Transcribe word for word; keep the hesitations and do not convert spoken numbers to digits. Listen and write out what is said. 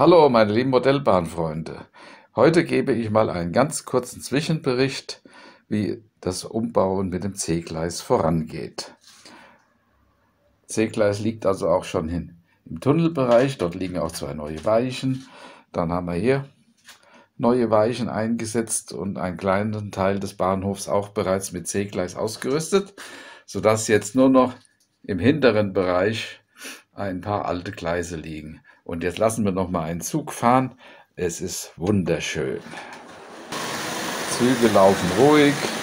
Hallo, meine lieben Modellbahnfreunde. Heute gebe ich mal einen ganz kurzen Zwischenbericht, wie das Umbauen mit dem C-Gleis vorangeht. C-Gleis liegt also auch schon hin im Tunnelbereich. Dort liegen auch zwei neue Weichen. Dann haben wir hier neue Weichen eingesetzt und einen kleinen Teil des Bahnhofs auch bereits mit C-Gleis ausgerüstet, sodass jetzt nur noch im hinteren Bereich ein paar alte Gleise liegen. Und jetzt lassen wir noch mal einen Zug fahren. Es ist wunderschön. Züge laufen ruhig.